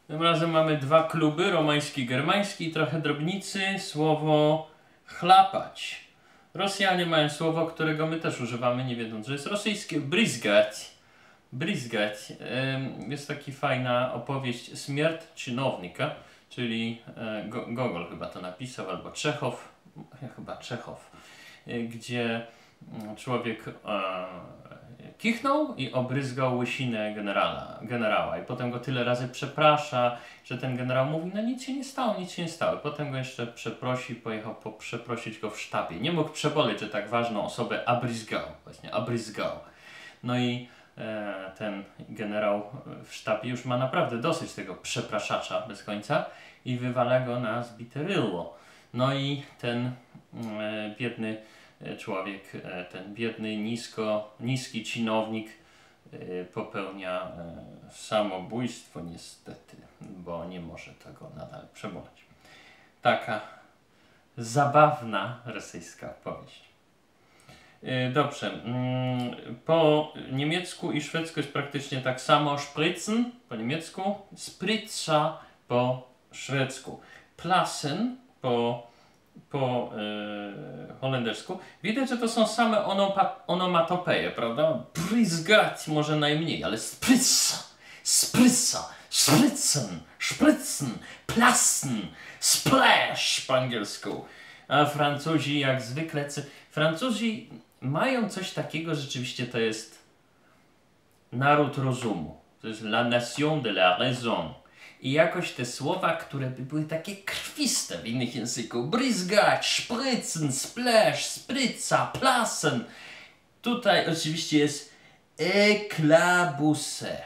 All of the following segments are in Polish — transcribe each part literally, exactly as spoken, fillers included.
Tym razem mamy dwa kluby, romański i germański, trochę drobnicy, słowo chlapać. Rosjanie mają słowo, którego my też używamy, nie wiedząc, że jest rosyjskie, bryzgać. Bryzgać. Jest taka fajna opowieść Śmierć czynownika, czyli Gogol chyba to napisał, albo Czechow, chyba Czechow, gdzie człowiek kichnął i obryzgał łysinę generała, generała i potem go tyle razy przeprasza, że ten generał mówi, no nic się nie stało, nic się nie stało. I potem go jeszcze przeprosi, pojechał po, przeprosić go w sztabie. Nie mógł przeboleć, że tak ważną osobę abryzgał, właśnie abryzgał. No i e, ten generał w sztabie już ma naprawdę dosyć tego przepraszacza bez końca i wywala go na zbite rydło. No i ten e, biedny człowiek, ten biedny, nisko, niski czynownik popełnia samobójstwo niestety, bo nie może tego nadal przeboleć. Taka zabawna rosyjska opowieść. Dobrze, po niemiecku i szwedzku jest praktycznie tak samo. Spritzen po niemiecku, spritza po szwedzku, plassen po po yy, holendersku. Widać, że to są same onomatopeje, prawda? Bryzgać może najmniej, ale spritza, spritza, spritzen, spritzen, plassen, splash po angielsku. A Francuzi jak zwykle... Francuzi mają coś takiego, rzeczywiście to jest naród rozumu. To jest la nation de la raison. I jakoś te słowa, które by były takie krwiste w innych językach, bryzgać, spritzen, splash, spritza, plassen. Tutaj oczywiście jest éclabousser.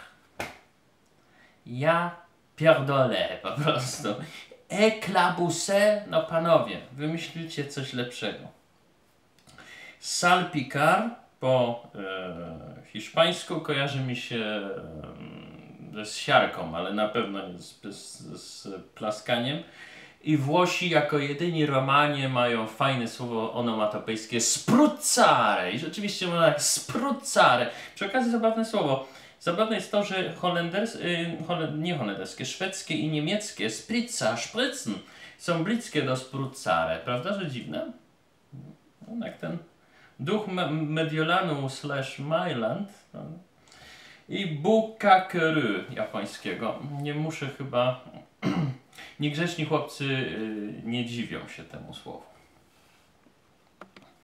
Ja pierdolę po prostu. Éclabousser, no panowie, wymyślicie coś lepszego. Salpicar po e, hiszpańsku kojarzy mi się e, z siarką, ale na pewno nie z, z, z plaskaniem. I Włosi jako jedyni Romanie mają fajne słowo onomatopejskie spruzzare. I rzeczywiście mówią tak spruzzare. Przy okazji zabawne słowo. Zabawne jest to, że holenders, y, holend, nie holenderskie, szwedzkie i niemieckie spritza, spritzen są bliskie do spruzzare. Prawda, że dziwne? No, jak ten duch me Mediolanu slash Mailand. No. I bukakeru japońskiego. Nie muszę chyba... Niegrzeczni chłopcy y, nie dziwią się temu słowu.